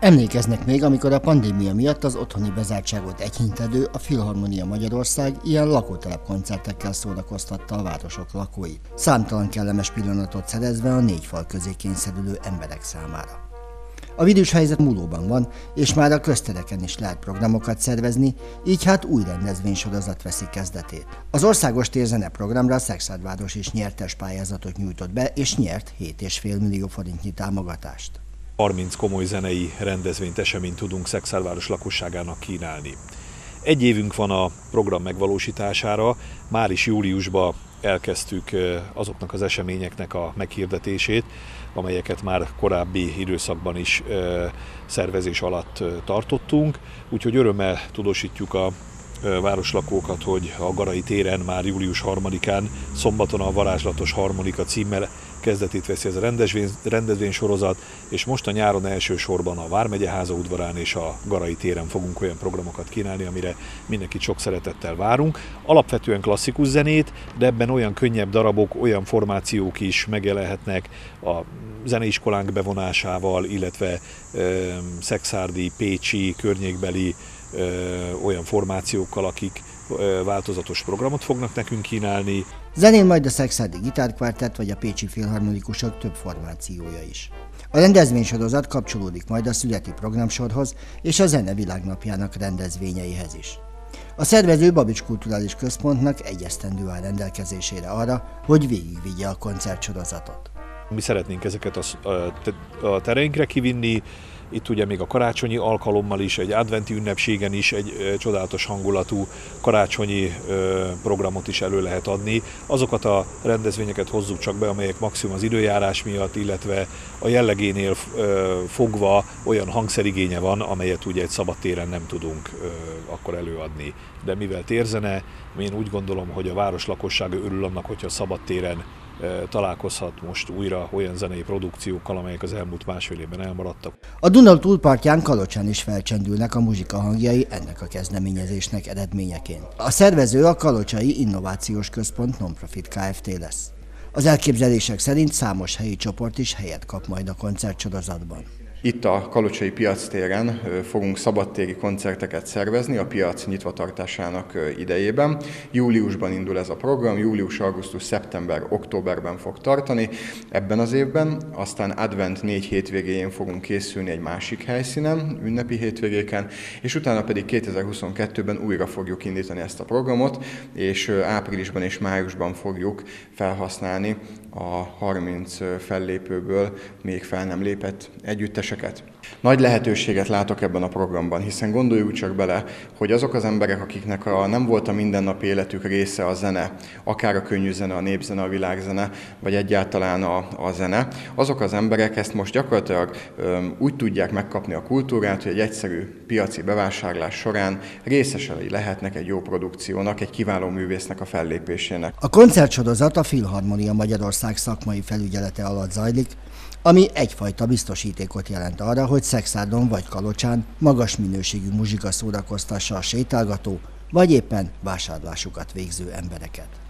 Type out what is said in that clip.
Emlékeznek még, amikor a pandémia miatt az otthoni bezártságot enyhítendő a Filharmonia Magyarország ilyen lakótelep koncertekkel szórakoztatta a városok lakóit, számtalan kellemes pillanatot szerezve a négy fal közé kényszerülő emberek számára. A vidus helyzet múlóban van, és már a köztereken is lehet programokat szervezni, így hát új rendezvénysorozat veszi kezdetét. Az Országos Térzene programra Szekszárd is nyertes pályázatot nyújtott be, és nyert 7,5 millió forintnyi támogatást. 30 komoly zenei rendezvényt, eseményt tudunk Szekszárd lakosságának kínálni. Egy évünk van a program megvalósítására, már is júliusban elkezdtük azoknak az eseményeknek a meghirdetését, amelyeket már korábbi időszakban is szervezés alatt tartottunk, úgyhogy örömmel tudósítjuk a városlakókat, hogy a Garai téren már július 3-án, szombaton a Varázslatos Harmonika címmel kezdetét veszi ez a rendezvénysorozat, és most a nyáron elsősorban a Vármegyeháza udvarán és a Garai téren fogunk olyan programokat kínálni, amire mindenkit sok szeretettel várunk. Alapvetően klasszikus zenét, de ebben olyan könnyebb darabok, olyan formációk is megjelenhetnek a zeneiskolánk bevonásával, illetve szekszárdi, pécsi, környékbeli olyan formációkkal, akik változatos programot fognak nekünk kínálni. Zenén majd a szekszárdi gitárkvártett vagy a pécsi filharmonikusok több formációja is. A rendezvénysorozat kapcsolódik majd a születi programsorhoz és a Zene Világnapjának rendezvényeihez is. A szervező Babics Kulturális Központnak egy esztendő áll rendelkezésére arra, hogy végigvigye a koncertsorozatot. Mi szeretnénk ezeket a tereinkre kivinni. Itt ugye még a karácsonyi alkalommal is, egy adventi ünnepségen is egy csodálatos hangulatú karácsonyi programot is elő lehet adni. Azokat a rendezvényeket hozzuk csak be, amelyek maximum az időjárás miatt, illetve a jellegénél fogva olyan hangszerigénye van, amelyet ugye egy szabadtéren nem tudunk akkor előadni. De mivel térzene, én úgy gondolom, hogy a város lakossága örül annak, hogyha szabadtéren találkozhat most újra olyan zenei produkciókkal, amelyek az elmúlt másfél évben elmaradtak. A Duna túlpartján Kalocsán is felcsendülnek a muzsika hangjai ennek a kezdeményezésnek eredményeként. A szervező a Kalocsai Innovációs Központ Non-Profit Kft. Lesz. Az elképzelések szerint számos helyi csoport is helyet kap majd a koncertsorozatban. Itt a Kalocsai piactéren fogunk szabadtéri koncerteket szervezni a piac nyitvatartásának idejében. Júliusban indul ez a program, július, augusztus, szeptember, októberben fog tartani ebben az évben. Aztán advent 4 hétvégéjén fogunk készülni egy másik helyszínen, ünnepi hétvégéken, és utána pedig 2022-ben újra fogjuk indítani ezt a programot, és áprilisban és májusban fogjuk felhasználni a 30 fellépőből még fel nem lépett együtteseket. Nagy lehetőséget látok ebben a programban, hiszen gondoljuk csak bele, hogy azok az emberek, akiknek nem volt a mindennapi életük része a zene, akár a könnyű zene, a népzene, a világzene, vagy egyáltalán a zene, azok az emberek ezt most gyakorlatilag úgy tudják megkapni a kultúrát, hogy egy egyszerű piaci bevásárlás során részesei lehetnek egy jó produkciónak, egy kiváló művésznek a fellépésének. A koncertsorozat a Filharmonia Magyarország szakmai felügyelete alatt zajlik, ami egyfajta biztosítékot jelent arra, hogy Szekszárdon vagy Kalocsán magas minőségű muzsika szórakoztassa a sétálgató, vagy éppen vásárlásukat végző embereket.